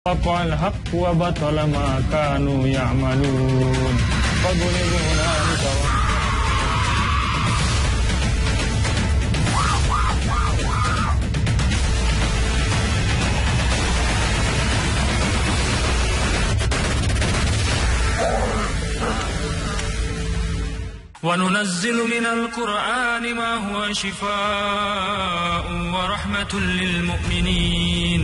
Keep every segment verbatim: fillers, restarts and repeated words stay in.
Waqa'al haqqu wa batala ma kanu ya'malun. Fadribu hunalika wa nunazzilu minal Qur'ani ma huwa shifaa'un wa rahmatun lil mu'minin.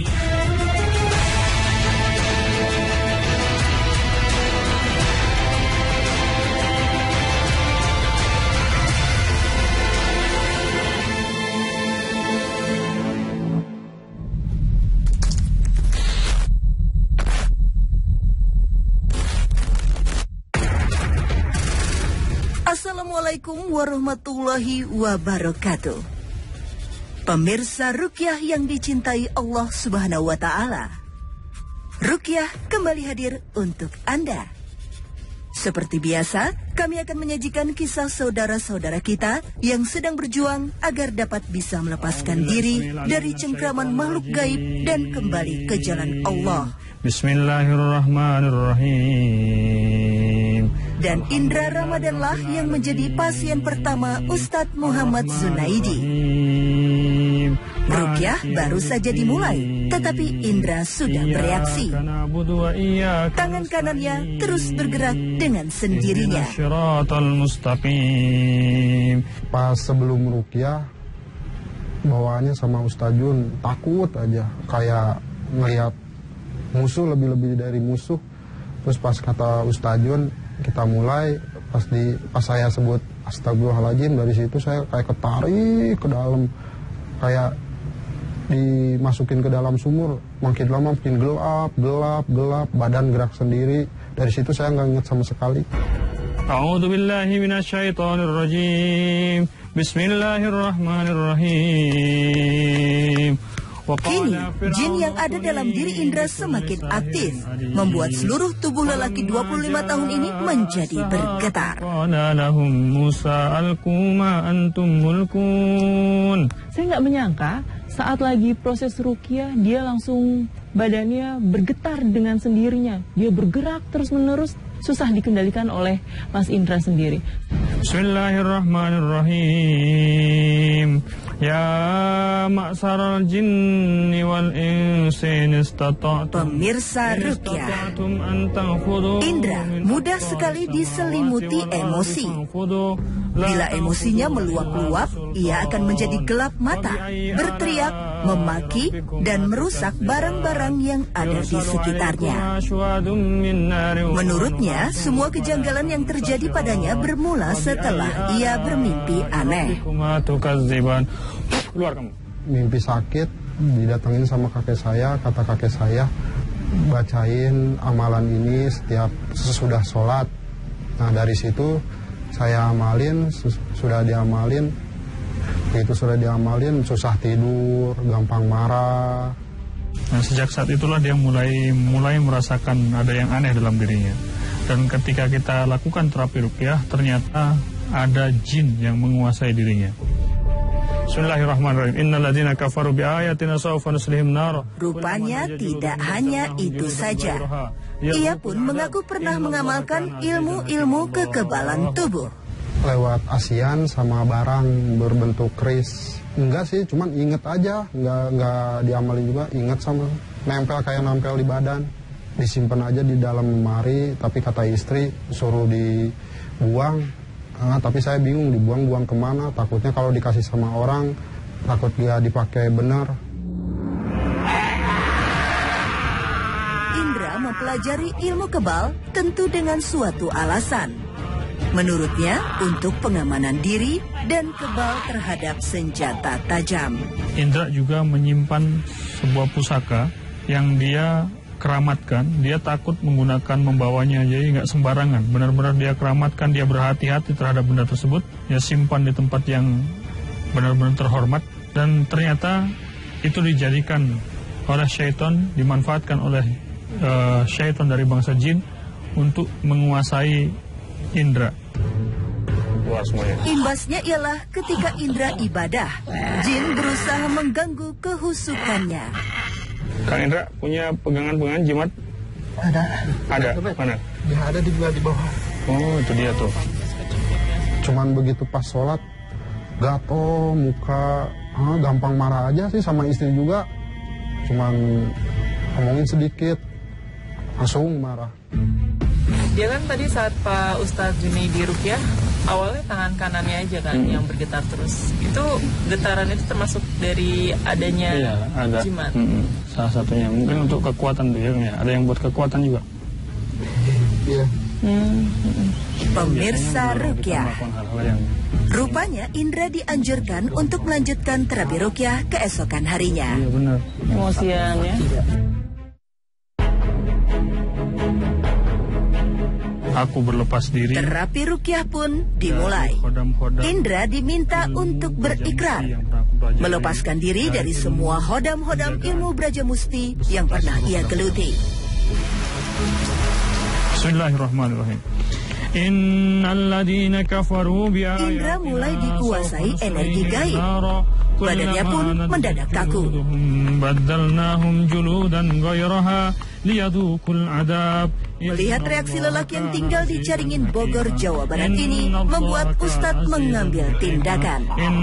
Assalamualaikum warahmatullahi wabarakatuh. Pemirsa Ruqyah yang dicintai Allah Subhanahu wa Ta'ala, Ruqyah kembali hadir untuk Anda. Seperti biasa, kami akan menyajikan kisah saudara-saudara kita yang sedang berjuang agar dapat bisa melepaskan diri dari cengkraman makhluk gaib dan kembali ke jalan Allah. Bismillahirrahmanirrahim. Dan Indra Ramadanlah yang menjadi pasien pertama Ustadz Muhammad Zunaidi. Ruqyah baru saja dimulai, tetapi Indra sudah bereaksi. Tangan kanannya terus bergerak dengan sendirinya. Pas sebelum Ruqyah, bawaannya sama Ustadz Jun takut aja, kayak ngelihat musuh lebih-lebih dari musuh. Terus pas kata Ustadz Jun, kita mulai, pas di pas saya sebut astagfirullahaladzim, dari situ saya kayak ketarik ke dalam, kayak dimasukin ke dalam sumur. Makin lama makin gelap, gelap, gelap, badan gerak sendiri. Dari situ saya nggak ingat sama sekali. A'udzubillahi minasyaitonirrajim. Bismillahirrahmanirrahim. Kini, jin yang ada dalam diri Indra semakin aktif, membuat seluruh tubuh lelaki dua puluh lima tahun ini menjadi bergetar. Saya nggak menyangka saat lagi proses ruqyah, dia langsung badannya bergetar dengan sendirinya. Dia bergerak terus-menerus, susah dikendalikan oleh Mas Indra sendiri. Bismillahirrahmanirrahim. Ya ma'saral jinni wal insi istata'tum. Pemirsa Ruqyah, Indra mudah sekali diselimuti emosi. Bila emosinya meluap-luap, ia akan menjadi gelap mata, berteriak, memaki, dan merusak barang-barang yang ada di sekitarnya. Menurutnya, semua kejanggalan yang terjadi padanya bermula setelah ia bermimpi aneh. Keluar kamu. Mimpi sakit, didatengin sama kakek saya, kata kakek saya, bacain amalan ini setiap sesudah sholat. Nah dari situ saya amalin, sudah diamalin, itu sudah diamalin, susah tidur, gampang marah. Nah sejak saat itulah dia mulai mulai merasakan ada yang aneh dalam dirinya. Dan ketika kita lakukan terapi ruqyah, ternyata ada jin yang menguasai dirinya. Bismillahirrahmanirrahim. Innalladzina kafaru biayatina sawfa nuslihim nar. Rupanya tidak hanya itu saja. Ia pun mengaku pernah mengamalkan ilmu-ilmu kekebalan tubuh. Lewat ASEAN sama barang berbentuk keris. Enggak sih, cuman inget aja, enggak enggak diamalin juga, inget sama nempel kayak nempel di badan. Disimpan aja di dalam lemari, tapi kata istri suruh dibuang. Nah, tapi saya bingung dibuang-buang kemana, takutnya kalau dikasih sama orang, takut dia dipakai benar. Indra mempelajari ilmu kebal tentu dengan suatu alasan. Menurutnya, untuk pengamanan diri dan kebal terhadap senjata tajam. Indra juga menyimpan sebuah pusaka yang dia keramatkan. Dia takut menggunakan membawanya, jadi nggak sembarangan. Benar-benar dia keramatkan, dia berhati-hati terhadap benda tersebut. Dia simpan di tempat yang benar-benar terhormat. Dan ternyata itu dijadikan oleh syaitan, dimanfaatkan oleh uh, syaitan dari bangsa jin untuk menguasai Indra. Wah, semuanya. Imbasnya ialah ketika Indra ibadah, jin berusaha mengganggu kehusukannya. Kang Indra punya pegangan-pegangan jimat? Ada. Ada? Mana? Ya ada di di bawah. Oh, itu dia tuh. Cuman begitu pas sholat, gato, muka, ah, gampang marah aja sih sama istri juga. Cuman ngomongin sedikit, langsung marah. Dia kan tadi saat Pak Ustadz Junaidi rukyah, awalnya tangan kanannya aja kan hmm. yang bergetar terus. Itu getaran itu termasuk dari adanya iya, ada. jimat. Hmm, salah satunya mungkin untuk kekuatan tuh ya, ada yang buat kekuatan juga. Iya. Hmm. Pemirsa rukyah, rupanya Indra dianjurkan untuk melanjutkan terapi rukyah keesokan harinya. Iya benar. Emosian ya. Aku berlepas diri. Terapi rukyah pun dimulai. Indra diminta untuk berikrar, melepaskan diri dari semua hodam-hodam ilmu Brajamusti yang pernah ia geluti. Bismillahirrahmanirrahim. Indra mulai dikuasai energi gaib. Badannya pun mendadak kaku. Melihat reaksi lelaki yang tinggal di Caringin, Bogor, Jawa Barat ini membuat Ustadz mengambil tindakan.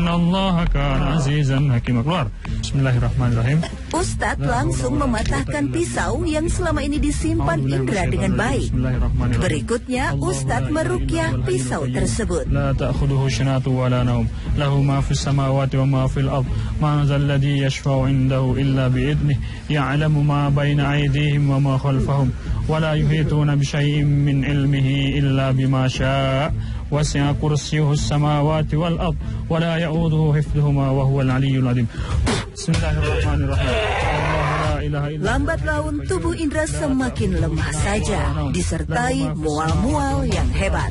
Keluar. Bismillahirrahmanirrahim. Ustadz langsung mematahkan pisau yang selama ini disimpan Indra dengan baik. Berikutnya Ustadz merukyah pisau tersebut. La ta'khuduhu shinatu wa la naum. Lahu ma fis samawati wa ma fil ard. Ma zal ladzi yashfa'u indahu illa bi idnihi. Ya'lamu ma baina aydihim wa ma khalfahum. Wa la yuhituna bi syai'in min ilmihi illa bima syaa'. Wasi'a kursiyyuhu as-samawati wal ard. Wa la ya'uduhu hifdhuhuma wa huwal 'aliyyul 'azim. Bismillahirrahmanirrahim. Lambat laun tubuh Indra semakin lemah saja, disertai mual-mual yang hebat.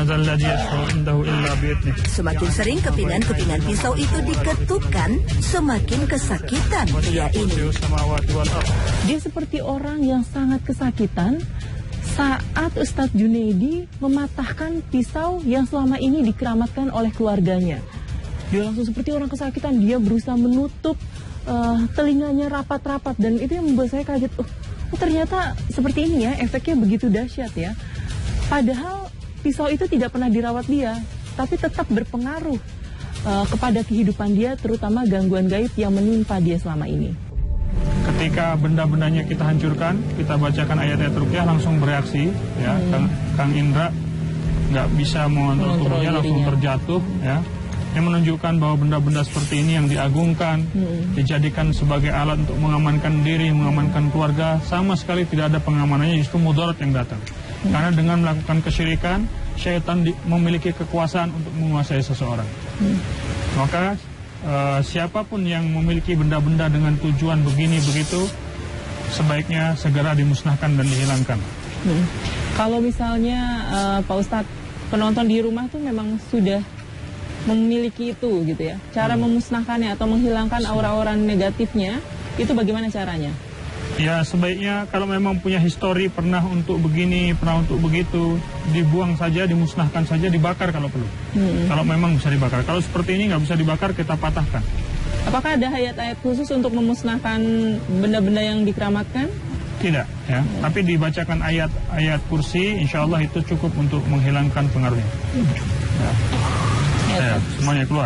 Semakin sering kepingan-kepingan pisau itu diketukkan, semakin kesakitan pria ini. Dia seperti orang yang sangat kesakitan saat Ustadz Junaidi mematahkan pisau yang selama ini dikeramatkan oleh keluarganya. Dia langsung seperti orang kesakitan, dia berusaha menutup uh, telinganya rapat-rapat, dan itu yang membuat saya kaget. Oh, oh ternyata seperti ini ya, efeknya begitu dahsyat ya. Padahal pisau itu tidak pernah dirawat dia, tapi tetap berpengaruh uh, kepada kehidupan dia, terutama gangguan gaib yang menimpa dia selama ini. Ketika benda-bendanya kita hancurkan, kita bacakan ayat-ayat rukyah, langsung bereaksi ya. hmm. Kang, Kang Indra nggak bisa mengontrol tubuhnya, langsung terjatuh ya. Yang menunjukkan bahwa benda-benda seperti ini yang diagungkan, hmm. dijadikan sebagai alat untuk mengamankan diri, mengamankan keluarga, sama sekali tidak ada pengamanannya, justru mudarat yang datang. Hmm. Karena dengan melakukan kesyirikan, syaitan di, memiliki kekuasaan untuk menguasai seseorang. Hmm. Maka uh, siapapun yang memiliki benda-benda dengan tujuan begini begitu, sebaiknya segera dimusnahkan dan dihilangkan. Hmm. Kalau misalnya uh, Pak Ustadz, penonton di rumah tuh memang sudah memiliki itu gitu ya, cara hmm. memusnahkannya atau menghilangkan aura-aura negatifnya, itu bagaimana caranya? Ya sebaiknya kalau memang punya histori pernah untuk begini, pernah untuk begitu, dibuang saja, dimusnahkan saja, dibakar kalau perlu. Hmm. Kalau memang bisa dibakar. Kalau seperti ini nggak bisa dibakar, kita patahkan. Apakah ada ayat-ayat khusus untuk memusnahkan benda-benda yang dikeramatkan? Tidak ya, hmm. tapi dibacakan ayat-ayat kursi, insya Allah itu cukup untuk menghilangkan pengaruhnya. Hmm. Ya. Ya, semuanya keluar.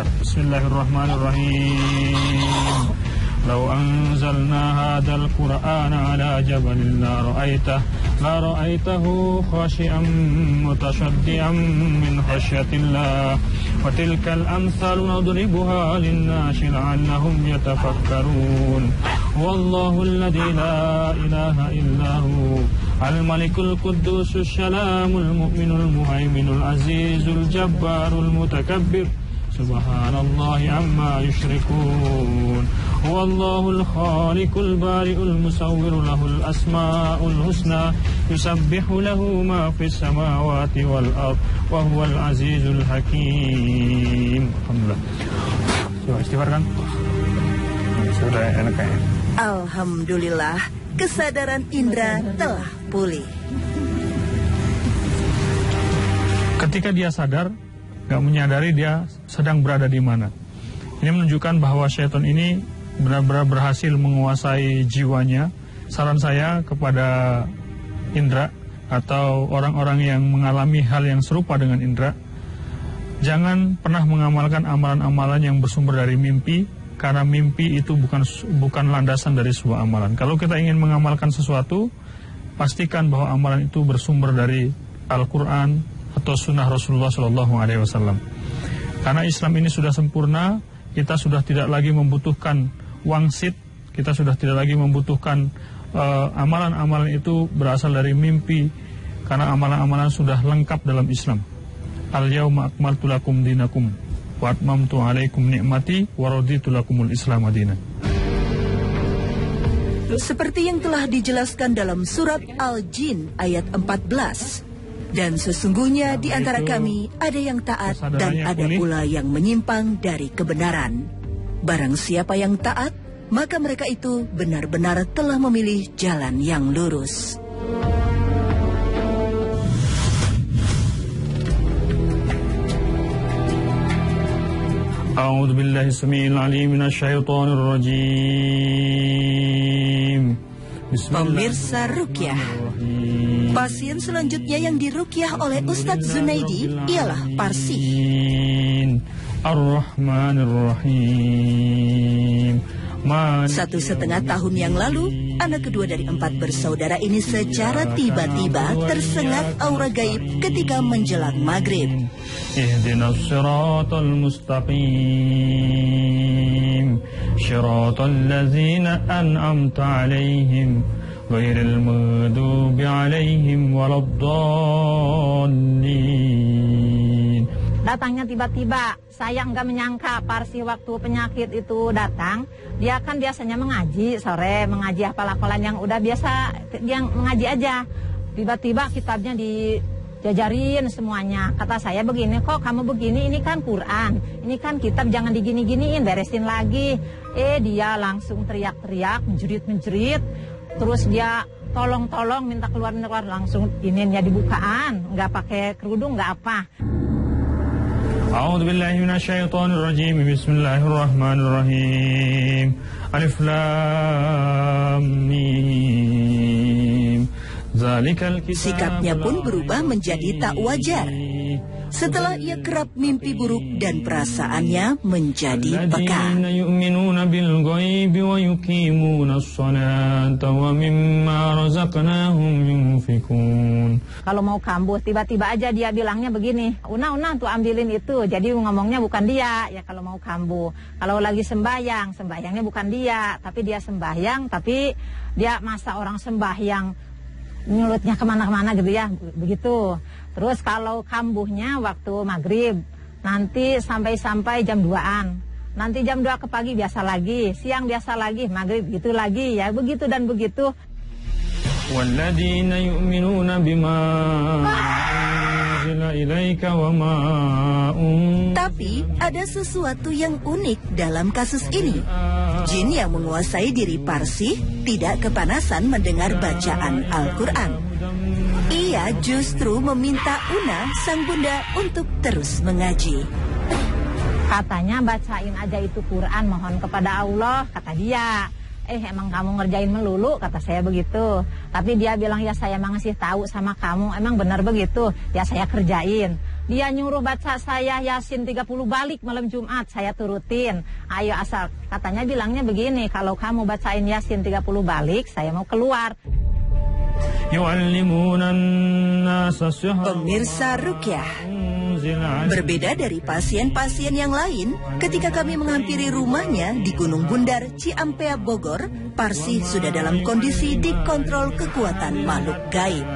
Bismillahirrahmanirrahim. Lau anzalna hadzal qur'ana ala jabalin la ra'aitah la ra'aitahu khashi'an mutashaddian min khasyatillah wa tilkal amsalu nadribuha lin-nasi la'annahum yatafakkarun. Wallahu alladzi la ilaha illahu al-malikul quddusus salamul mu'minul muhaiminul azizul jabbarul mutakabbir. Subhanallahi amma yushrikun. Wallahul khaliqul bari'ul musawwiru lahul asma'ul husna. Yusabbihu lahu ma fis samawati wal ard wa huwal azizul hakim. Alhamdulillah. Coba istighfar kan? Sudah enak kayaknya. Alhamdulillah, kesadaran Indra telah pulih. Ketika dia sadar, gak menyadari dia sedang berada di mana. Ini menunjukkan bahwa syaitan ini benar-benar berhasil menguasai jiwanya, saran saya kepada Indra atau orang-orang yang mengalami hal yang serupa dengan Indra, jangan pernah mengamalkan amalan-amalan yang bersumber dari mimpi, karena mimpi itu bukan bukan landasan dari sebuah amalan. Kalau kita ingin mengamalkan sesuatu, pastikan bahwa amalan itu bersumber dari Al-Quran atau Sunnah Rasulullah shallallahu alaihi wasallam. Karena Islam ini sudah sempurna, kita sudah tidak lagi membutuhkan wangsit, kita sudah tidak lagi membutuhkan uh, amalan-amalan itu berasal dari mimpi, karena amalan-amalan sudah lengkap dalam Islam. Al-yawma akmaltu lakum dinakum wa atmamtu alaikum ni'mati wa raditu lakumul Islam madina. Seperti yang telah dijelaskan dalam surat Al-Jin ayat empat belas. Dan sesungguhnya di antara kami ada yang taat dan ada pula yang menyimpang dari kebenaran. Barang siapa yang taat, maka mereka itu benar-benar telah memilih jalan yang lurus. A'udzu billahi samiil 'aliim minasyaitonir rajiim. Pemirsa Rukyah, pasien selanjutnya yang dirukyah oleh Ustadz Zunaidi ialah Parsi. Ar-Rahmanir-Rahim. Satu setengah tahun yang lalu, anak kedua dari empat bersaudara ini secara tiba-tiba tersengat aura gaib ketika menjelang maghrib. Ihdinas siratal mustaqim, siratal ladzina an'amta alaihim, ghairil maghdubi alaihim waladdallin. Datangnya tiba-tiba, saya nggak menyangka Parsi waktu penyakit itu datang. Dia kan biasanya mengaji sore, mengaji hafal-hafalan yang udah biasa, yang mengaji aja. Tiba-tiba kitabnya dijajarin semuanya. Kata saya begini, kok kamu begini, ini kan Quran, ini kan kitab, jangan digini-giniin, beresin lagi. Eh dia langsung teriak-teriak, menjerit-menjerit. Terus dia tolong-tolong minta keluar, minta keluar, langsung ininya dibukaan, nggak pakai kerudung, nggak apa. A'udzu billahi minasyaitonir rajim. Bismillahirrahmanirrahim. Alif lam mim. Zalikal kitab. Sikapnya pun berubah menjadi tak wajar setelah ia kerap mimpi buruk dan perasaannya menjadi peka. Alladzina yu'minuna bil ghaibi wa yuqimuna as-salata wa mimma razaqnahum yunfikun. Kalau mau kambuh tiba-tiba aja dia bilangnya begini, Una Una tuh ambilin itu. Jadi ngomongnya bukan dia ya kalau mau kambuh. Kalau lagi sembahyang, sembahyangnya bukan dia, tapi dia sembahyang, tapi dia masa orang sembahyang nyulutnya kemana-kemana gitu ya, begitu. Terus kalau kambuhnya waktu maghrib, nanti sampai-sampai jam duaan. Nanti jam dua ke pagi biasa lagi, siang biasa lagi, maghrib gitu lagi ya, begitu dan begitu. Walladzina yu'minuna bima unzila ilaika wa ma un. Tapi ada sesuatu yang unik dalam kasus ini. Jin yang menguasai diri Parsi tidak kepanasan mendengar bacaan Al-Quran. Ia justru meminta Una, sang bunda, untuk terus mengaji. Katanya bacain aja itu Quran, mohon kepada Allah, kata dia. Eh emang kamu ngerjain melulu, kata saya begitu. Tapi dia bilang ya saya emang ngasih tahu sama kamu, emang benar begitu. Ya saya kerjain. Dia nyuruh baca saya Yasin tiga puluh balik malam Jumat, saya turutin. Ayo asal, katanya bilangnya begini, kalau kamu bacain Yasin tiga puluh balik, saya mau keluar. Pemirsa Rukyah, berbeda dari pasien-pasien yang lain, ketika kami menghampiri rumahnya di Gunung Bundar, Ciampea, Bogor, Parsi sudah dalam kondisi dikontrol kekuatan makhluk gaib.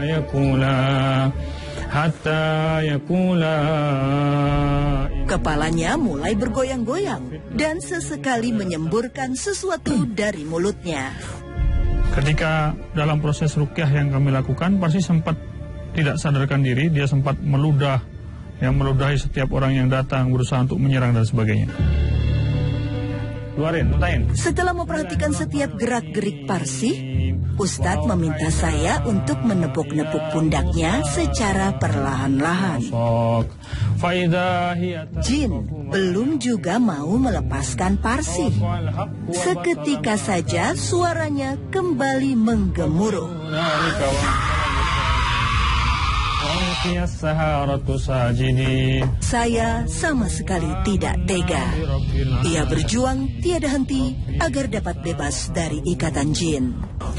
Kepalanya mulai bergoyang-goyang dan sesekali menyemburkan sesuatu dari mulutnya. Ketika dalam proses rukyah yang kami lakukan, Parsi sempat tidak sadarkan diri, dia sempat meludah, yang meludahi setiap orang yang datang, berusaha untuk menyerang dan sebagainya. Keluarin, muntahin. Setelah memperhatikan setiap gerak-gerik Parsi, Ustadz meminta saya untuk menepuk-nepuk pundaknya secara perlahan-lahan. Jin belum juga mau melepaskan Parsi. Seketika saja suaranya kembali menggemuruh. Saya sama sekali tidak tega. Ia berjuang tiada henti agar dapat bebas dari ikatan jin.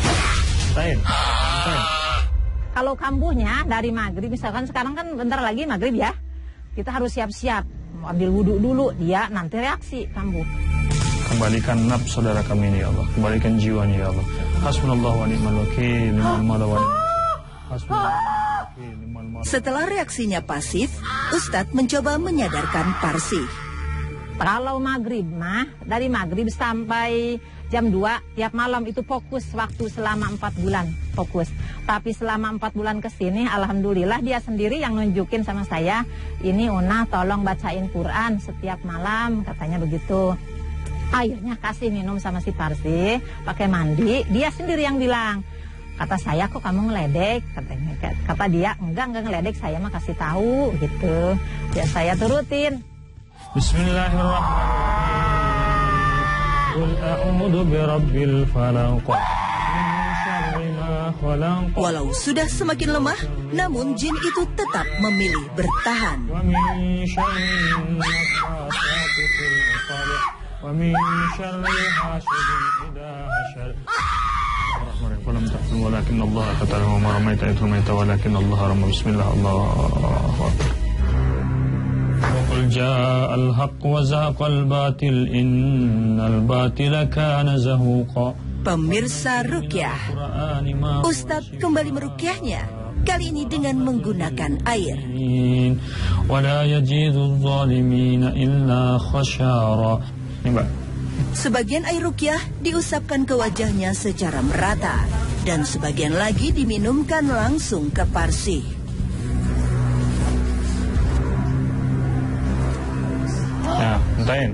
Kalau kambuhnya dari maghrib, misalkan sekarang kan bentar lagi maghrib ya, kita harus siap-siap ambil wudhu dulu, dia nanti reaksi kambuh. Kembalikan nafs saudara kami ini ya Allah, kembalikan jiwanya ya Allah. Hasbunallahu wa ni'mal wakil, ni'mal mawla wa ni'mal hasbunallahu. Setelah reaksinya pasif, Ustadz mencoba menyadarkan Parsi. Kalau maghrib mah, dari maghrib sampai jam dua tiap malam itu fokus waktu selama empat bulan, fokus. Tapi selama empat bulan kesini, alhamdulillah dia sendiri yang nunjukin sama saya, ini Una tolong bacain Quran setiap malam, katanya begitu. Akhirnya kasih minum sama si Parsi, pakai mandi, dia sendiri yang bilang. Kata saya, kok kamu ngeledek? Katanya, kata dia, enggak, enggak ngeledek, saya mah kasih tahu gitu. Ya saya turutin. Bismillahirrahmanirrahim. Walau sudah semakin lemah, namun jin itu tetap memilih bertahan. Falam taqul walakin Allah qatala wa ma ramaita idh ramaita walakin Allah rama. Bismillah, Allahu akbar. Wa qul ja'al haqq wa zahaqal batil innal batila kana zahuqa. Pemirsa Rukyah, Ustadz kembali merukyahnya, kali ini dengan menggunakan air. Wala yajidu adh-dhalimina illa khasyara. Ini Mbak. Sebagian air rukyah diusapkan ke wajahnya secara merata, dan sebagian lagi diminumkan langsung ke Parsi. Nah, muntahin.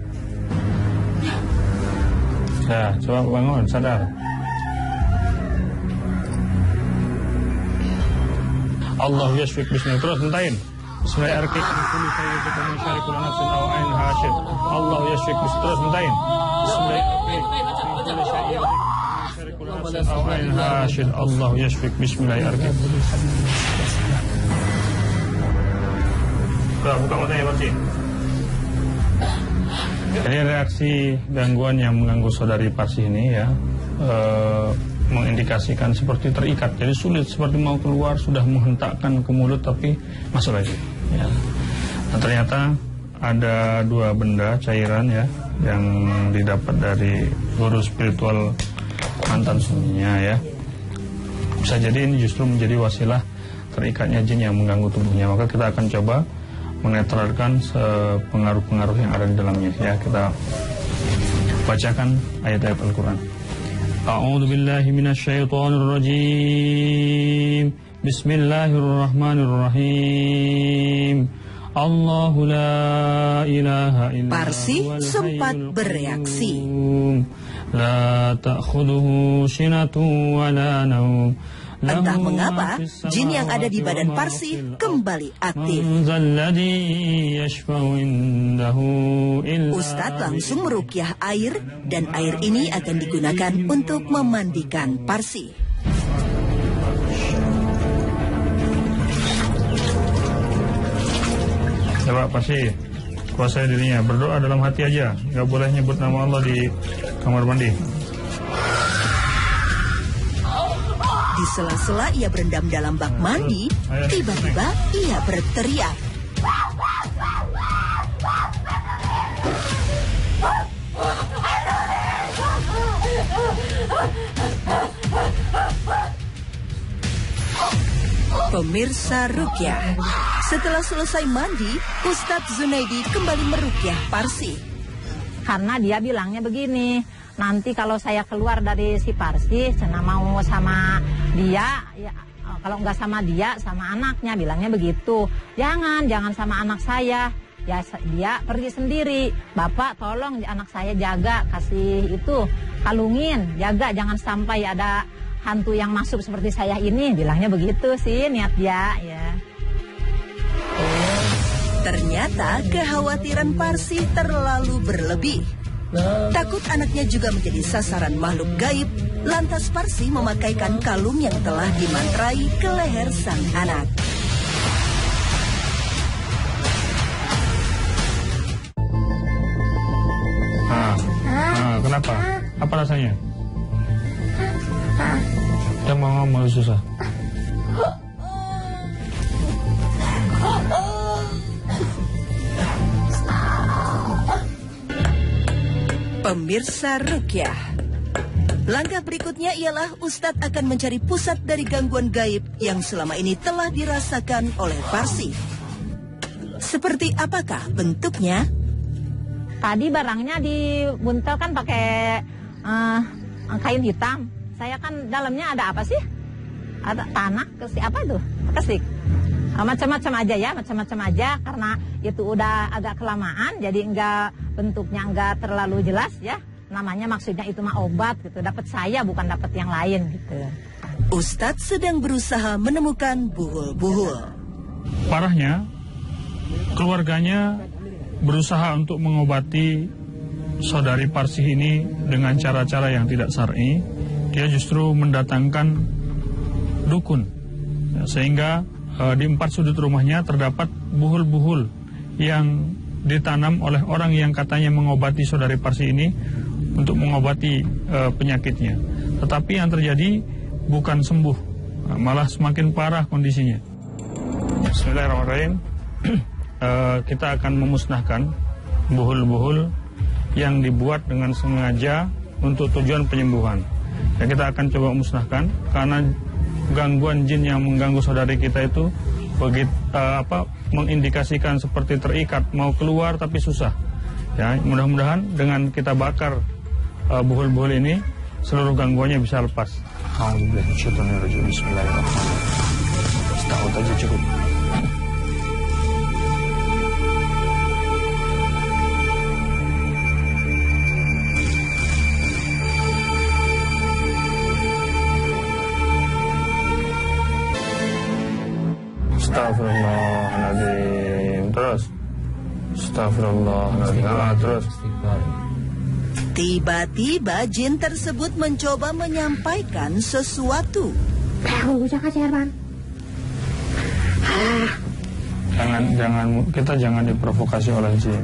Nah, coba bangun, sadar. Allah yashfik bismillah. Terus muntahin. Bismillahirrahmanirrahim. Allah yashfik bismillah. Terus muntahin. Bismillahirrahmanirrahim. Allah yashfik bismillahirrahmanirrahim. Buka, buka matanya Parsi. Jadi reaksi gangguan yang mengganggu saudari Parsi ini ya, e, mengindikasikan seperti terikat, jadi sulit, seperti mau keluar, sudah menghentakkan ke mulut tapi masuk lagi ya. Dan ternyata ada dua benda cairan ya yang didapat dari guru spiritual mantan suaminya ya. Bisa jadi ini justru menjadi wasilah terikatnya jin yang mengganggu tubuhnya. Maka kita akan coba menetralkan pengaruh-pengaruh yang ada di dalamnya ya. Kita bacakan ayat-ayat Al-Quran. A'udzu billahi minasyaitonir rajim. Bismillahirrahmanirrahim. Allahu la ilaha illa Parsi sempat bereaksi. La ta'khudhuhu sinatun wa la naum. Entah mengapa, jin yang ada di badan Parsi kembali aktif. Ustadz langsung merukyah air, dan air ini akan digunakan untuk memandikan Parsi. Coba Parsi, kuasai dirinya, berdoa dalam hati aja, nggak boleh nyebut nama Allah di kamar mandi. Di sela-sela ia berendam dalam bak mandi, tiba-tiba ia berteriak. Pemirsa Rukyah, setelah selesai mandi, Ustadz Zunaidi kembali merukyah Parsi. Karena dia bilangnya begini, nanti kalau saya keluar dari si Parsi, saya mau sama dia, ya, kalau nggak sama dia, sama anaknya, bilangnya begitu. Jangan, jangan sama anak saya. ya dia pergi sendiri. Bapak tolong anak saya jaga, kasih itu kalungin, jaga jangan sampai ada hantu yang masuk seperti saya ini. Bilangnya begitu sih niat dia ya. Ternyata kekhawatiran Parsi terlalu berlebih. Takut anaknya juga menjadi sasaran makhluk gaib, lantas Parsi memakaikan kalung yang telah dimantrai ke leher sang anak. Ah, ah, kenapa? Apa rasanya? Yang mau ngomong susah. Pemirsa Rukyah, langkah berikutnya ialah Ustadz akan mencari pusat dari gangguan gaib yang selama ini telah dirasakan oleh Parsi. Seperti apakah bentuknya? Tadi barangnya dibuntelkan pakai uh, kain hitam. Saya kan dalamnya ada apa sih? Ada tanah, kesik apa itu? Kesik. Uh, macam-macam aja ya, macam-macam aja. Karena itu udah agak kelamaan, jadi enggak bentuknya enggak terlalu jelas ya. Namanya maksudnya itu mah obat gitu. Dapat saya bukan dapat yang lain gitu. Ustadz sedang berusaha menemukan buhul-buhul. Parahnya, keluarganya berusaha untuk mengobati saudari Parsi ini dengan cara-cara yang tidak syar'i. Dia justru mendatangkan dukun, ya, sehingga e, di empat sudut rumahnya terdapat buhul-buhul yang ditanam oleh orang yang katanya mengobati saudari Parsi ini untuk mengobati e, penyakitnya. Tetapi yang terjadi bukan sembuh, malah semakin parah kondisinya. Bismillahirrahmanirrahim. e, kita akan memusnahkan buhul-buhul yang dibuat dengan sengaja untuk tujuan penyembuhan. Ya, kita akan coba musnahkan karena gangguan jin yang mengganggu saudari kita itu begitu uh, apa mengindikasikan seperti terikat mau keluar tapi susah. Ya, mudah-mudahan dengan kita bakar uh, buhul-buhul ini seluruh gangguannya bisa lepas. Bismillahirrahmanirrahim. Setahun aja cukup. Astagfirullahaladzim. Terus Astagfirullahaladzim. Ah, terus Tiba-tiba jin tersebut mencoba menyampaikan sesuatu. Jangan, jangan, kita jangan diprovokasi oleh jin.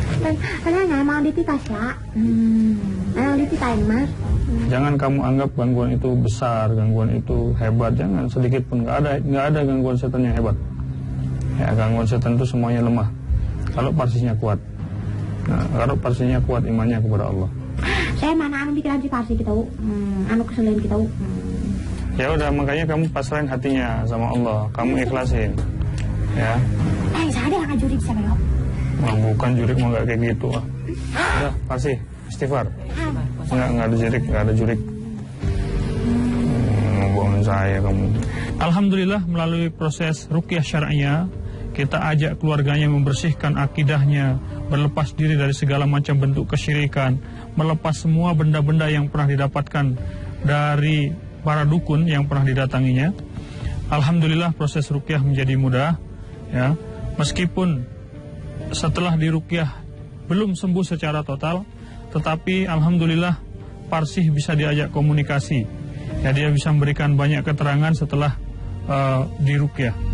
Jangan kamu anggap gangguan itu besar, gangguan itu hebat. Jangan, sedikit pun nggak ada, nggak ada gangguan setan yang hebat. Ya, gangguan setan itu semuanya lemah. Kalau Parsinya kuat, nah, kalau Parsinya kuat imannya kepada Allah. Saya mana anu pikiran si Parsi kita, hmm, anu keselin kita. Hmm. Ya udah, makanya kamu pasrahin hatinya sama Allah, kamu ikhlasin, ya. Eh, saya ada yang jurik sama lo. Nah, bukan jurik mah nggak kayak gitu ah. Udah, Parsi, istighfar. Nggak, nggak ada jurik, nggak ada jurik. Hmm, bohongin saya kamu. Alhamdulillah melalui proses ruqyah syar'iyah kita ajak keluarganya membersihkan akidahnya, berlepas diri dari segala macam bentuk kesyirikan, melepas semua benda-benda yang pernah didapatkan dari para dukun yang pernah didatanginya. Alhamdulillah proses ruqyah menjadi mudah, ya. Meskipun setelah diruqyah belum sembuh secara total, tetapi alhamdulillah Parsi bisa diajak komunikasi. Ya, dia bisa memberikan banyak keterangan setelah uh, diruqyah.